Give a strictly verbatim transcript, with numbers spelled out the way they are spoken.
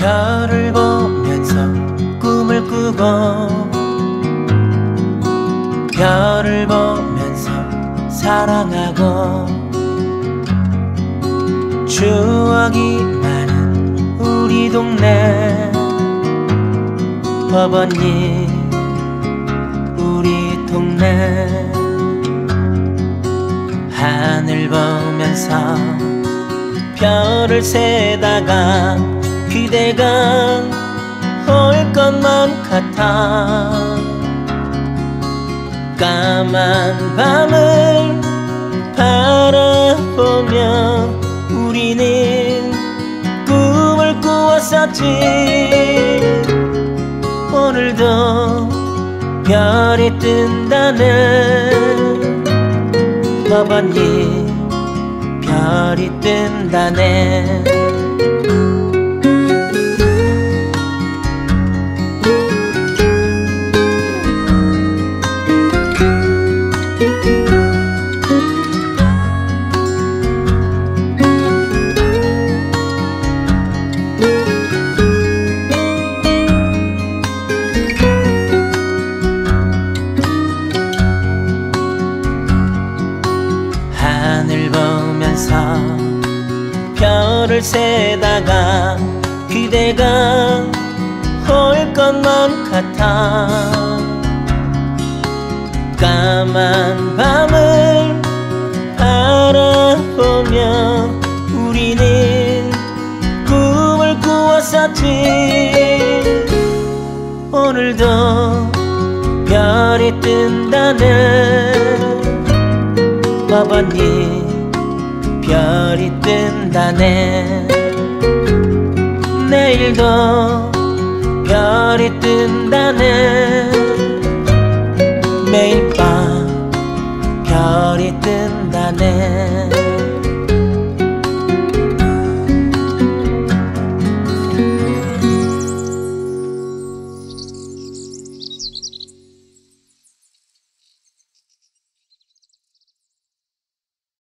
별을 보면서 꿈을 꾸고 별을 보면서 사랑하고 추억이 많은 우리 동네 법원님 우리 동네 하늘 보면서 별을 세다가 그대가 올 것만 같아 까만 밤을 바라보며 우리는 꿈을 꾸었었지. 오늘도 별이 뜬다네 아버님 별이 뜬다네. 하늘 보면서 별을 세다가 그대가 올 것만 같아 까만 밤을 바라보며 우리는 꿈을 꾸었었지. 오늘도 별이 뜬다네 아버님 별이 뜬다네. 내일도 별이 뜬다네